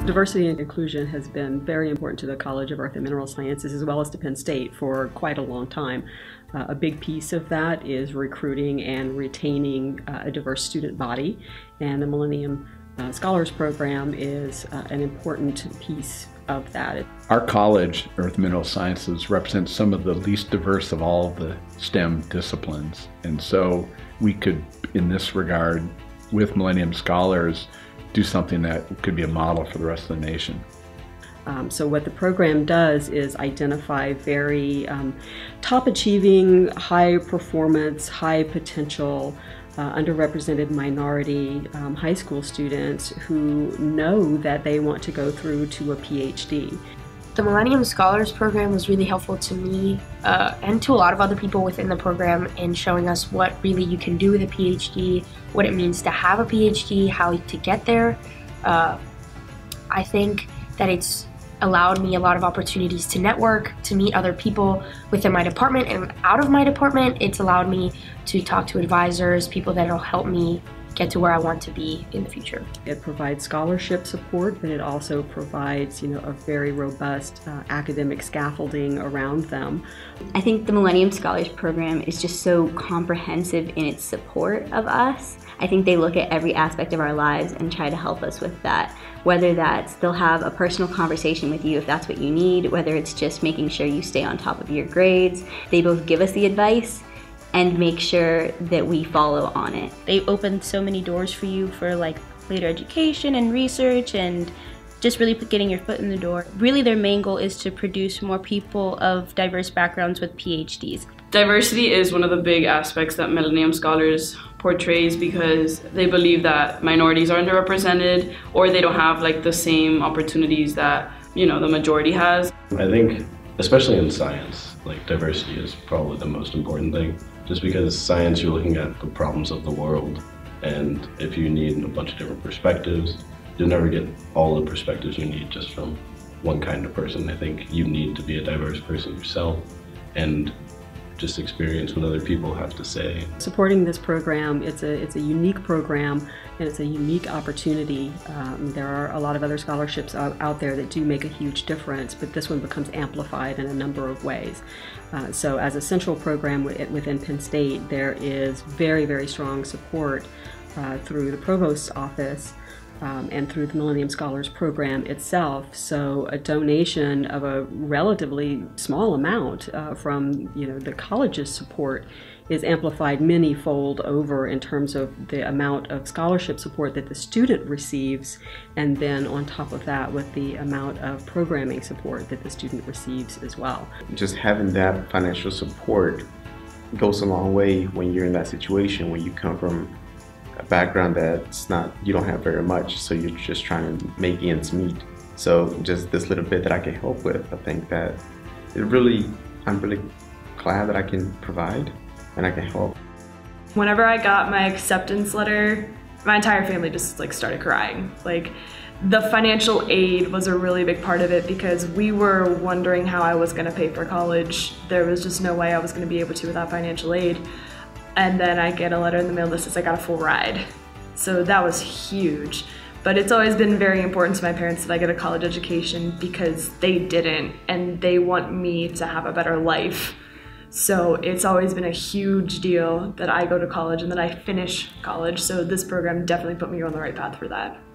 Diversity and inclusion has been very important to the College of Earth and Mineral Sciences as well as to Penn State for quite a long time. A big piece of that is recruiting and retaining a diverse student body, and the Millennium Scholars Program is an important piece of that. Our college, Earth and Mineral Sciences, represents some of the least diverse of all the STEM disciplines, and so we could, in this regard, with Millennium Scholars, do something that could be a model for the rest of the nation. So what the program does is identify very top-achieving, high-performance, high-potential, underrepresented minority high school students who know that they want to go through to a Ph.D. The Millennium Scholars Program was really helpful to me and to a lot of other people within the program in showing us what really you can do with a Ph.D., what it means to have a Ph.D., how to get there. I think that it's allowed me a lot of opportunities to network, to meet other people within my department and out of my department. It's allowed me to talk to advisors, people that will help me get to where I want to be in the future. It provides scholarship support, but it also provides, a very robust academic scaffolding around them. I think the Millennium Scholars Program is just so comprehensive in its support of us. I think they look at every aspect of our lives and try to help us with that. Whether that's they'll have a personal conversation with you if that's what you need, whether it's just making sure you stay on top of your grades. They both give us the advice and make sure that we follow on it. They've opened so many doors for you for like later education and research and just really getting your foot in the door. Really their main goal is to produce more people of diverse backgrounds with PhDs. Diversity is one of the big aspects that Millennium Scholars portrays because they believe that minorities are underrepresented or they don't have like the same opportunities that the majority has. I think especially in science, like diversity is probably the most important thing. Just because science, you're looking at the problems of the world, and if you need a bunch of different perspectives, you'll never get all the perspectives you need just from one kind of person. I think you need to be a diverse person yourself and just experience what other people have to say. Supporting this program, it's a unique program and it's a unique opportunity. There are a lot of other scholarships out there that do make a huge difference, but this one becomes amplified in a number of ways. So as a central program within Penn State, there is very, very strong support through the Provost's office and through the Millennium Scholars Program itself. So a donation of a relatively small amount from the college's support is amplified many-fold over in terms of the amount of scholarship support that the student receives, and then on top of that with the amount of programming support that the student receives as well. Just having that financial support goes a long way when you're in that situation, when you come from a background that's you don't have very much, so you're just trying to make ends meet. So just this little bit that I can help with, I think that I'm really glad that I can provide and I can help. Whenever I got my acceptance letter, my entire family just started crying. The financial aid was a really big part of it because we were wondering how I was going to pay for college. There was just no way I was going to be able to without financial aid. And then I get a letter in the mail that says I got a full ride. So that was huge. But it's always been very important to my parents that I get a college education because they didn't, and they want me to have a better life. So it's always been a huge deal that I go to college and that I finish college. So this program definitely put me on the right path for that.